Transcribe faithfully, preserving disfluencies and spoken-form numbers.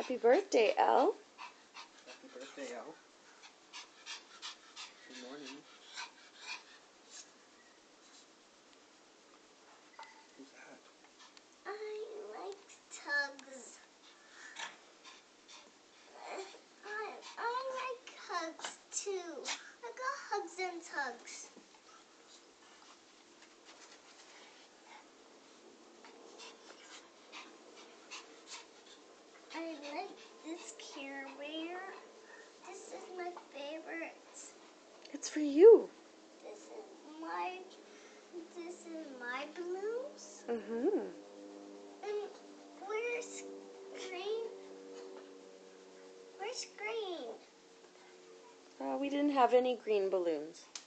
Happy birthday, Elle. Happy birthday, Elle. Good morning. Who's that? I like tugs. I, I like hugs too. I got hugs and tugs. I like this Care Bear. This is my favorite. It's for you. This is my this is my balloons. Mm-hmm. And where's green? Where's green? Uh, we didn't have any green balloons.